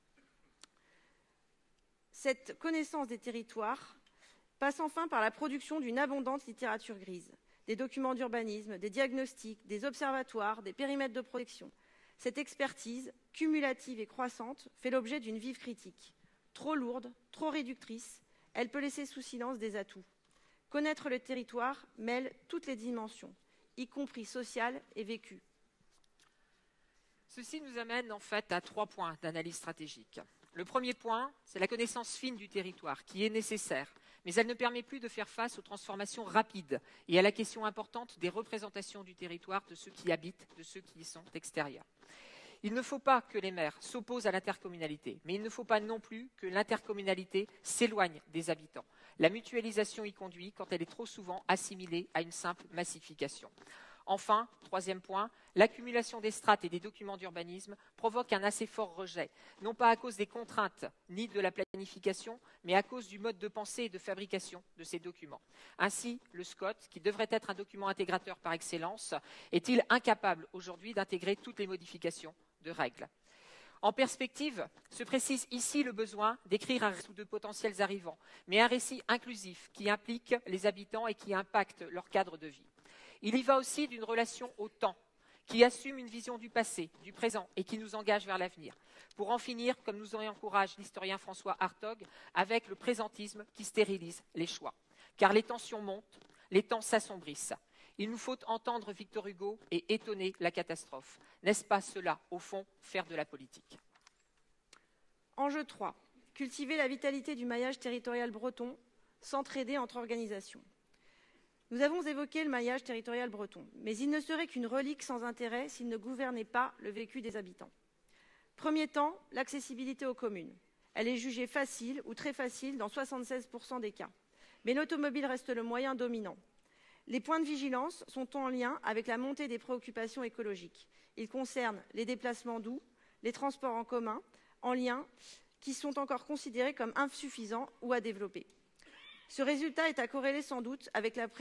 Cette connaissance des territoires passe enfin par la production d'une abondante littérature grise, des documents d'urbanisme, des diagnostics, des observatoires, des périmètres de protection. Cette expertise, cumulative et croissante, fait l'objet d'une vive critique. Trop lourde, trop réductrice, elle peut laisser sous silence des atouts. Connaître le territoire mêle toutes les dimensions. y compris sociales et vécues. Ceci nous amène en fait à 3 points d'analyse stratégique. Le premier point, c'est la connaissance fine du territoire, qui est nécessaire, mais elle ne permet plus de faire face aux transformations rapides et à la question importante des représentations du territoire de ceux qui y habitent, de ceux qui y sont extérieurs. Il ne faut pas que les maires s'opposent à l'intercommunalité, mais il ne faut pas non plus que l'intercommunalité s'éloigne des habitants. La mutualisation y conduit quand elle est trop souvent assimilée à une simple massification. Enfin, troisième point, l'accumulation des strates et des documents d'urbanisme provoque un assez fort rejet, non pas à cause des contraintes ni de la planification, mais à cause du mode de pensée et de fabrication de ces documents. Ainsi, le SCOT, qui devrait être un document intégrateur par excellence, est-il incapable aujourd'hui d'intégrer toutes les modifications de règles. En perspective, se précise ici le besoin d'écrire un récit de potentiels arrivants, mais un récit inclusif qui implique les habitants et qui impacte leur cadre de vie. Il y va aussi d'une relation au temps, qui assume une vision du passé, du présent et qui nous engage vers l'avenir, pour en finir, comme nous en encourage l'historien François Hartog, avec le présentisme qui stérilise les choix. Car les tensions montent, les temps s'assombrissent. Il nous faut entendre Victor Hugo et étonner la catastrophe. N'est-ce pas cela, au fond, faire de la politique? Enjeu 3. Cultiver la vitalité du maillage territorial breton, s'entraider entre organisations. Nous avons évoqué le maillage territorial breton, mais il ne serait qu'une relique sans intérêt s'il ne gouvernait pas le vécu des habitants. Premier temps, l'accessibilité aux communes. Elle est jugée facile ou très facile dans 76% des cas. Mais l'automobile reste le moyen dominant. Les points de vigilance sont en lien avec la montée des préoccupations écologiques. Ils concernent les déplacements doux, les transports en commun, en lien, qui sont encore considérés comme insuffisants ou à développer. Ce résultat est à corréler sans doute avec la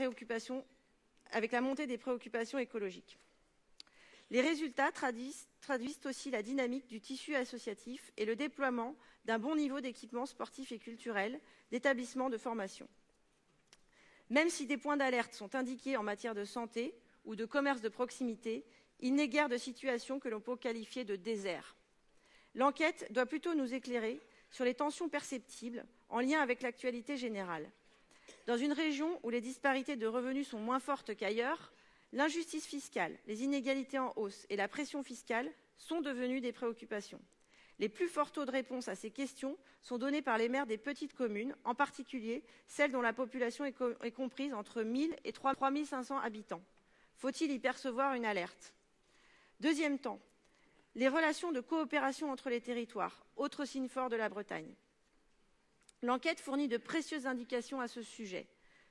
montée des préoccupations écologiques. Les résultats traduisent aussi la dynamique du tissu associatif et le déploiement d'un bon niveau d'équipements sportifs et culturels, d'établissements de formation. Même si des points d'alerte sont indiqués en matière de santé ou de commerce de proximité, il n'est guère de situation que l'on peut qualifier de désert. L'enquête doit plutôt nous éclairer sur les tensions perceptibles en lien avec l'actualité générale. Dans une région où les disparités de revenus sont moins fortes qu'ailleurs, l'injustice fiscale, les inégalités en hausse et la pression fiscale sont devenues des préoccupations. Les plus forts taux de réponse à ces questions sont donnés par les maires des petites communes, en particulier celles dont la population est comprise entre 1 000 et 3 500 habitants. Faut-il y percevoir une alerte? Deuxième temps, les relations de coopération entre les territoires, autre signe fort de la Bretagne. L'enquête fournit de précieuses indications à ce sujet.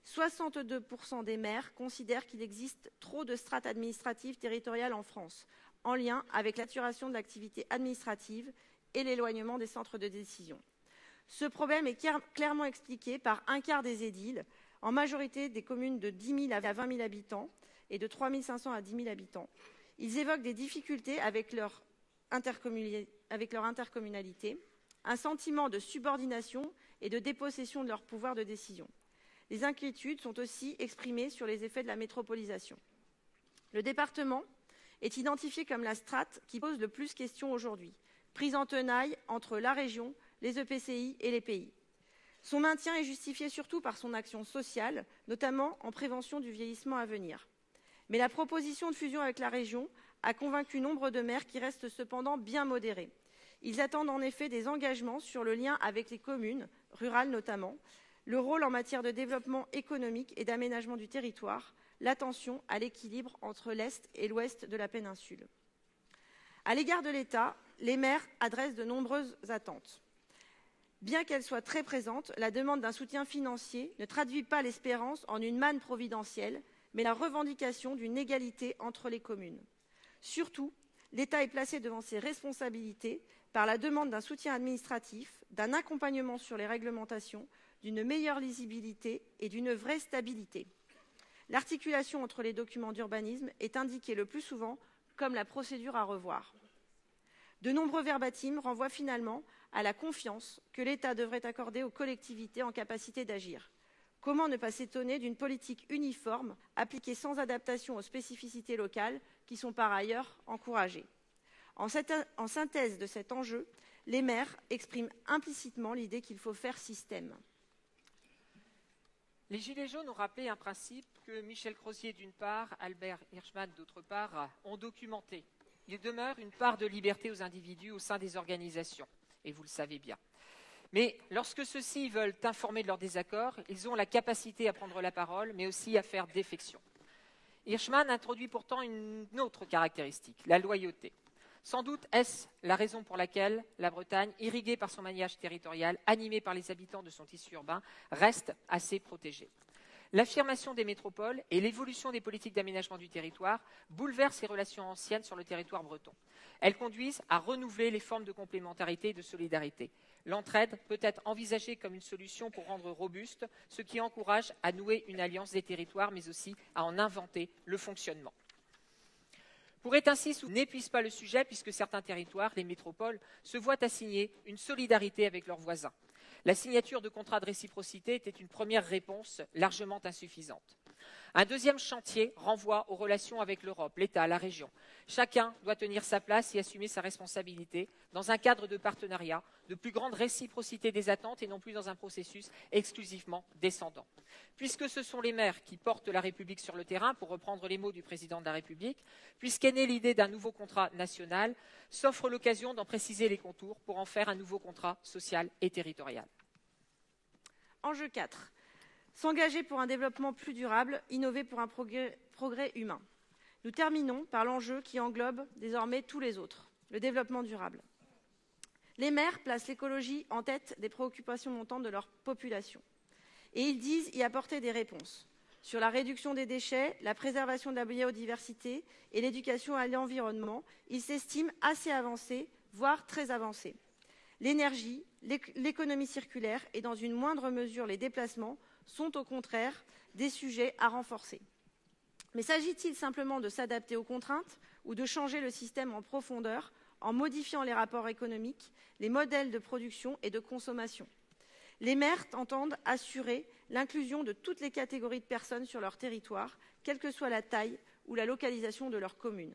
62% des maires considèrent qu'il existe trop de strates administratives territoriales en France, en lien avec la saturation de l'activité administrative et l'éloignement des centres de décision. Ce problème est clairement expliqué par un quart des édiles, en majorité des communes de 10 000 à 20 000 habitants et de 3 500 à 10 000 habitants. Ils évoquent des difficultés avec leur intercommunalité, un sentiment de subordination et de dépossession de leur pouvoir de décision. Les inquiétudes sont aussi exprimées sur les effets de la métropolisation. Le département est identifié comme la strate qui pose le plus question aujourd'hui, prise en tenaille entre la région, les EPCI et les pays. Son maintien est justifié surtout par son action sociale, notamment en prévention du vieillissement à venir. Mais la proposition de fusion avec la région a convaincu nombre de maires qui restent cependant bien modérés. Ils attendent en effet des engagements sur le lien avec les communes, rurales notamment, le rôle en matière de développement économique et d'aménagement du territoire, l'attention à l'équilibre entre l'Est et l'Ouest de la péninsule. À l'égard de l'État, les maires adressent de nombreuses attentes. Bien qu'elle soit très présente, la demande d'un soutien financier ne traduit pas l'espérance en une manne providentielle, mais la revendication d'une égalité entre les communes. Surtout, l'État est placé devant ses responsabilités par la demande d'un soutien administratif, d'un accompagnement sur les réglementations, d'une meilleure lisibilité et d'une vraie stabilité. L'articulation entre les documents d'urbanisme est indiquée le plus souvent comme la procédure à revoir. De nombreux verbatims renvoient finalement à la confiance que l'État devrait accorder aux collectivités en capacité d'agir. Comment ne pas s'étonner d'une politique uniforme appliquée sans adaptation aux spécificités locales qui sont par ailleurs encouragées? En synthèse de cet enjeu, les maires expriment implicitement l'idée qu'il faut faire système. Les Gilets jaunes ont rappelé un principe que Michel Crozier d'une part, Albert Hirschman d'autre part, ont documenté. Il demeure une part de liberté aux individus au sein des organisations, et vous le savez bien. Mais lorsque ceux-ci veulent informer de leurs désaccords, ils ont la capacité à prendre la parole, mais aussi à faire défection. Hirschman introduit pourtant une autre caractéristique, la loyauté. Sans doute est-ce la raison pour laquelle la Bretagne, irriguée par son maillage territorial, animée par les habitants de son tissu urbain, reste assez protégée. L'affirmation des métropoles et l'évolution des politiques d'aménagement du territoire bouleversent les relations anciennes sur le territoire breton. Elles conduisent à renouveler les formes de complémentarité et de solidarité. L'entraide peut être envisagée comme une solution pour rendre robuste, ce qui encourage à nouer une alliance des territoires, mais aussi à en inventer le fonctionnement. Pourrait ainsi n'épuise pas le sujet puisque certains territoires, les métropoles, se voient assigner une solidarité avec leurs voisins. La signature de contrats de réciprocité était une première réponse largement insuffisante. Un deuxième chantier renvoie aux relations avec l'Europe, l'État, la région. Chacun doit tenir sa place et assumer sa responsabilité dans un cadre de partenariat, de plus grande réciprocité des attentes et non plus dans un processus exclusivement descendant. Puisque ce sont les maires qui portent la République sur le terrain, pour reprendre les mots du président de la République, puisqu'est née l'idée d'un nouveau contrat national, s'offre l'occasion d'en préciser les contours pour en faire un nouveau contrat social et territorial. Enjeu 4. S'engager pour un développement plus durable, innover pour un progrès humain. Nous terminons par l'enjeu qui englobe désormais tous les autres, le développement durable. Les maires placent l'écologie en tête des préoccupations montantes de leur population. Et ils disent y apporter des réponses sur la réduction des déchets, la préservation de la biodiversité et l'éducation à l'environnement. Ils s'estiment assez avancés, voire très avancés. L'énergie, l'économie circulaire et dans une moindre mesure les déplacements sont au contraire des sujets à renforcer. Mais s'agit-il simplement de s'adapter aux contraintes ou de changer le système en profondeur en modifiant les rapports économiques, les modèles de production et de consommation? Les maires entendent assurer l'inclusion de toutes les catégories de personnes sur leur territoire, quelle que soit la taille ou la localisation de leur commune.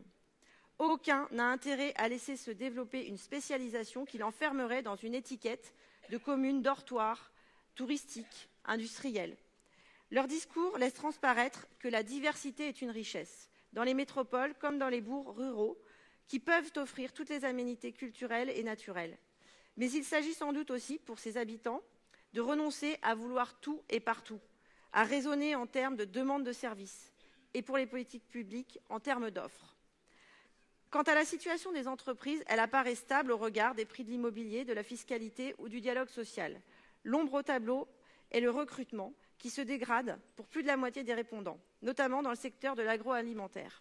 Aucun n'a intérêt à laisser se développer une spécialisation qui l'enfermerait dans une étiquette de commune dortoir, touristique, industrielle. Leur discours laisse transparaître que la diversité est une richesse, dans les métropoles comme dans les bourgs ruraux, qui peuvent offrir toutes les aménités culturelles et naturelles. Mais il s'agit sans doute aussi, pour ces habitants, de renoncer à vouloir tout et partout, à raisonner en termes de demande de services, et pour les politiques publiques, en termes d'offres. Quant à la situation des entreprises, elle apparaît stable au regard des prix de l'immobilier, de la fiscalité ou du dialogue social. L'ombre au tableau est le recrutement, qui se dégrade pour plus de la moitié des répondants, notamment dans le secteur de l'agroalimentaire.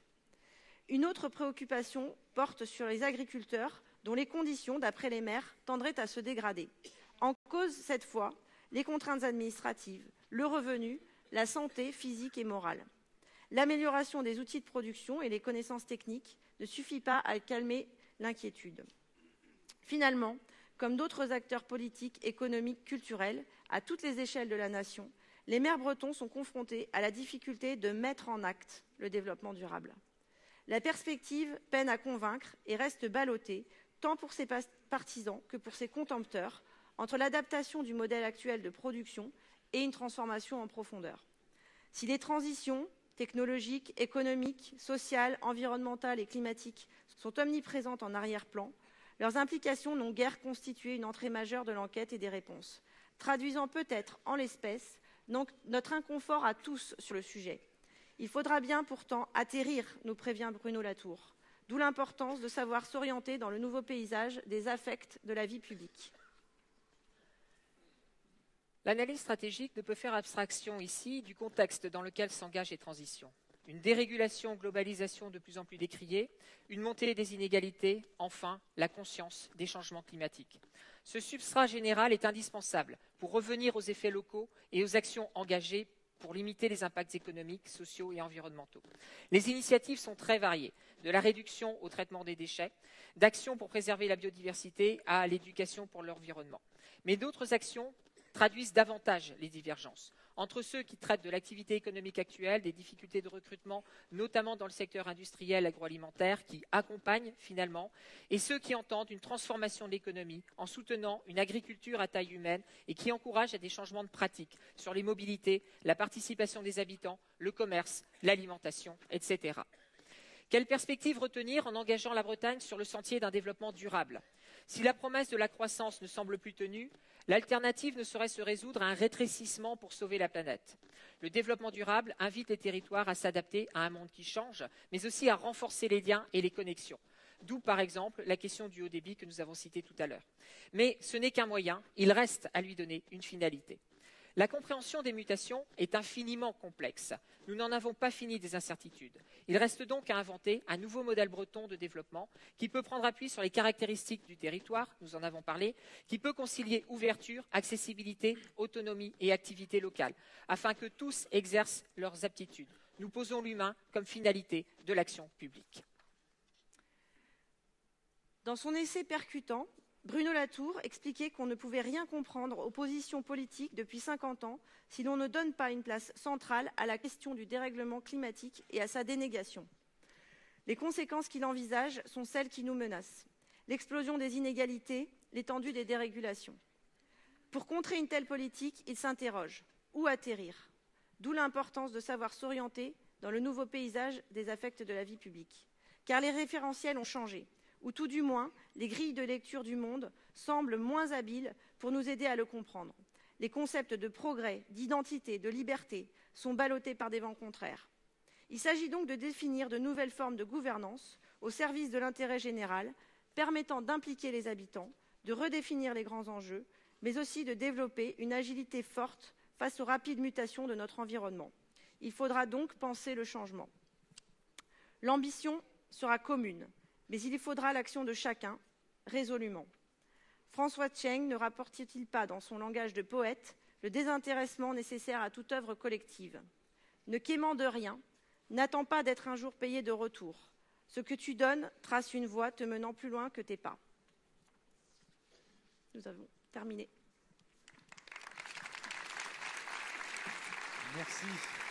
Une autre préoccupation porte sur les agriculteurs, dont les conditions, d'après les maires, tendraient à se dégrader. En cause, cette fois, les contraintes administratives, le revenu, la santé physique et morale. L'amélioration des outils de production et les connaissances techniques ne suffit pas à calmer l'inquiétude. Finalement, comme d'autres acteurs politiques, économiques, culturels, à toutes les échelles de la nation, les maires bretons sont confrontés à la difficulté de mettre en acte le développement durable. La perspective peine à convaincre et reste ballottée, tant pour ses partisans que pour ses contempteurs, entre l'adaptation du modèle actuel de production et une transformation en profondeur. Si les transitions technologiques, économiques, sociales, environnementales et climatiques sont omniprésentes en arrière-plan, leurs implications n'ont guère constitué une entrée majeure de l'enquête et des réponses, traduisant peut-être, en l'espèce, notre inconfort à tous sur le sujet. Il faudra bien pourtant atterrir, nous prévient Bruno Latour, d'où l'importance de savoir s'orienter dans le nouveau paysage des affects de la vie publique. L'analyse stratégique ne peut faire abstraction ici du contexte dans lequel s'engagent les transitions. Une dérégulation, globalisation de plus en plus décriée, une montée des inégalités, enfin la conscience des changements climatiques. Ce substrat général est indispensable pour revenir aux effets locaux et aux actions engagées pour limiter les impacts économiques, sociaux et environnementaux. Les initiatives sont très variées, de la réduction au traitement des déchets, d'actions pour préserver la biodiversité à l'éducation pour l'environnement. Mais d'autres actions traduisent davantage les divergences. entre ceux qui traitent de l'activité économique actuelle, des difficultés de recrutement, notamment dans le secteur industriel agroalimentaire, qui accompagnent finalement, et ceux qui entendent une transformation de l'économie en soutenant une agriculture à taille humaine et qui encouragent à des changements de pratiques sur les mobilités, la participation des habitants, le commerce, l'alimentation, etc. Quelle perspective retenir en engageant la Bretagne sur le sentier d'un développement durable? Si la promesse de la croissance ne semble plus tenue, l'alternative ne saurait se résoudre à un rétrécissement pour sauver la planète. Le développement durable invite les territoires à s'adapter à un monde qui change, mais aussi à renforcer les liens et les connexions. D'où, par exemple, la question du haut débit que nous avons citée tout à l'heure. Mais ce n'est qu'un moyen, il reste à lui donner une finalité. La compréhension des mutations est infiniment complexe. Nous n'en avons pas fini des incertitudes. Il reste donc à inventer un nouveau modèle breton de développement qui peut prendre appui sur les caractéristiques du territoire, nous en avons parlé, qui peut concilier ouverture, accessibilité, autonomie et activité locale, afin que tous exercent leurs aptitudes. Nous posons l'humain comme finalité de l'action publique. Dans son essai percutant, Bruno Latour expliquait qu'on ne pouvait rien comprendre aux positions politiques depuis 50 ans si l'on ne donne pas une place centrale à la question du dérèglement climatique et à sa dénégation. Les conséquences qu'il envisage sont celles qui nous menacent. L'explosion des inégalités, l'étendue des dérégulations. Pour contrer une telle politique, il s'interroge. Où atterrir? D'où l'importance de savoir s'orienter dans le nouveau paysage des affects de la vie publique. Car les référentiels ont changé, ou tout du moins, les grilles de lecture du monde semblent moins habiles pour nous aider à le comprendre. Les concepts de progrès, d'identité, de liberté sont ballottés par des vents contraires. Il s'agit donc de définir de nouvelles formes de gouvernance au service de l'intérêt général, permettant d'impliquer les habitants, de redéfinir les grands enjeux, mais aussi de développer une agilité forte face aux rapides mutations de notre environnement. Il faudra donc penser le changement. L'ambition sera commune, mais il y faudra l'action de chacun, résolument. François Tcheng ne rapporte-t-il pas dans son langage de poète le désintéressement nécessaire à toute œuvre collective? Ne quémant de rien, n'attends pas d'être un jour payé de retour. Ce que tu donnes trace une voie te menant plus loin que tes pas. Nous avons terminé. Merci.